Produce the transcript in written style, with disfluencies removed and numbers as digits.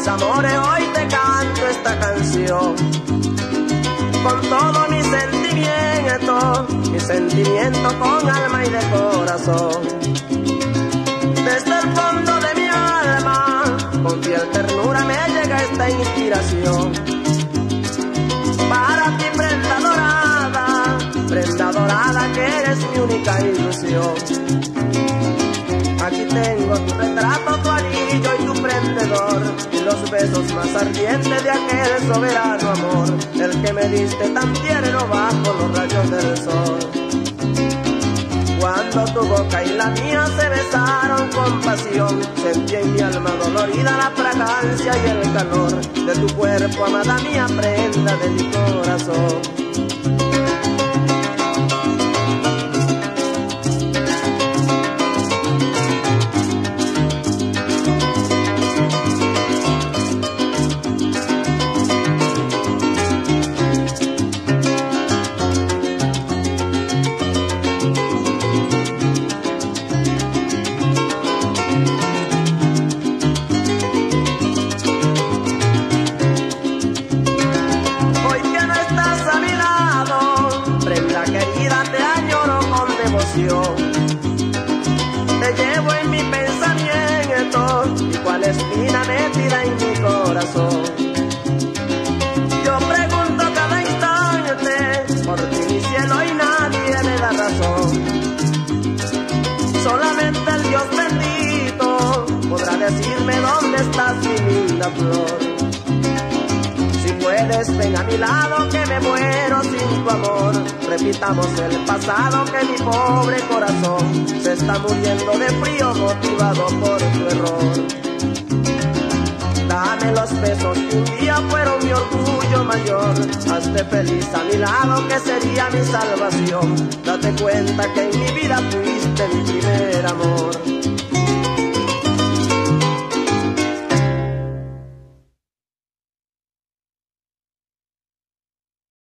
mis amores, hoy te canto esta canción con todo mi sentimiento con alma y de corazón. Desde el fondo de mi alma, con fiel ternura me llega esta inspiración. Para ti, prenda dorada, que eres mi única ilusión. Aquí tengo tu retrato, tu anillo y tu prendedor, y los besos más ardientes de aquel soberano amor, el que me diste tan tierno bajo los rayos del sol. Cuando tu boca y la mía se besaron con pasión, sentí en mi alma dolorida la fragancia y el calor de tu cuerpo, amada mía, prenda de mi corazón. Te llevo en mi pensamiento y cual espina metida en mi corazón. Yo pregunto cada instante por ti, mi cielo, y nadie me da razón. Solamente el Dios bendito podrá decirme dónde estás, mi linda flor. Si puedes, ven a mi lado, que me muero sin tu amor. Repitamos el pasado, que mi pobre corazón se está muriendo de frío, motivado por tu error. Dame los besos que un día fueron mi orgullo mayor. Hazte feliz a mi lado, que sería mi salvación. Date cuenta que en mi vida fuiste mi primer amor.